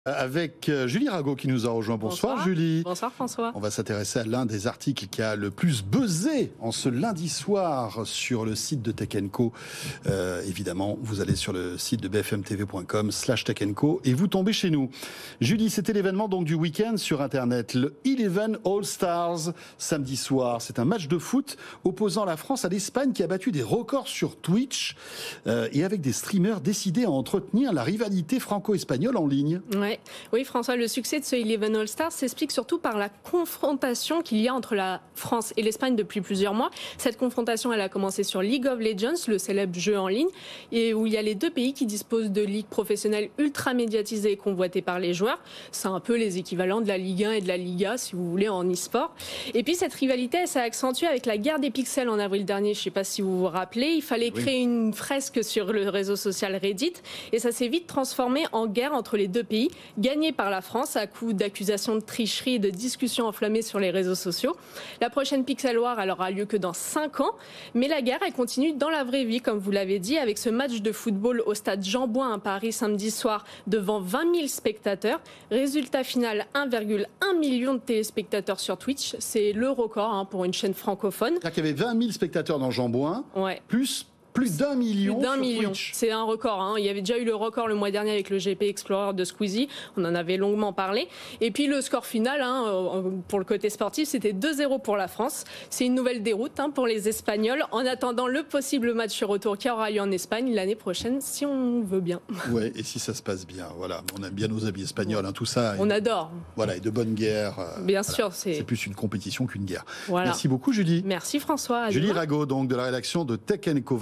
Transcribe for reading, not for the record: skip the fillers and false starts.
Avec Julie Rago qui nous a rejoint. Bonsoir Julie. Bonsoir François. On va s'intéresser à l'un des articles qui a le plus buzzé en ce lundi soir sur le site de Tech & Co. Évidemment, vous allez sur le site de bfmtv.com/Tech & Co et vous tombez chez nous. Julie, c'était l'événement donc du week-end sur Internet, le 11 All-Stars samedi soir. C'est un match de foot opposant la France à l'Espagne qui a battu des records sur Twitch et avec des streamers décidés à entretenir la rivalité franco-espagnole en ligne. Ouais. Oui François, le succès de ce 11 All-Stars s'explique surtout par la confrontation qu'il y a entre la France et l'Espagne depuis plusieurs mois. Cette confrontation, elle a commencé sur League of Legends, le célèbre jeu en ligne, et où il y a les deux pays qui disposent de ligues professionnelles ultra médiatisées et convoitées par les joueurs. C'est un peu les équivalents de la Ligue 1 et de la Liga, si vous voulez, en e-sport. Et puis cette rivalité, elle s'est accentuée avec la guerre des pixels en avril dernier. Je ne sais pas si vous vous rappelez, il fallait créer une fresque sur le réseau social Reddit, et ça s'est vite transformé en guerre entre les deux pays, gagnée par la France à coup d'accusations de tricherie et de discussions enflammées sur les réseaux sociaux. La prochaine Pixel War, elle aura lieu que dans 5 ans, mais la guerre, elle continue dans la vraie vie, comme vous l'avez dit, avec ce match de football au stade Jean-Bouin à Paris samedi soir devant 20 000 spectateurs. Résultat final, 1,1 million de téléspectateurs sur Twitch. C'est le record pour une chaîne francophone. C'est-à-dire qu'il y avait 20 000 spectateurs dans Jean-Bouin, plus d'1 million Plus d'1 million. Twitch. C'est un record. Il y avait déjà eu le record le mois dernier avec le GP Explorer de Squeezie. On en avait longuement parlé. Et puis le score final, pour le côté sportif, c'était 2-0 pour la France. C'est une nouvelle déroute pour les Espagnols, en attendant le possible match retour qui aura lieu en Espagne l'année prochaine, si on veut bien. Ouais, et si ça se passe bien. Voilà, on aime bien nos amis espagnols, tout ça. On adore. Voilà, et de bonnes guerres. Bien sûr, c'est plus une compétition qu'une guerre. Voilà. Merci beaucoup Julie. Merci François. Julie Rago, donc de la rédaction de Tech & Co.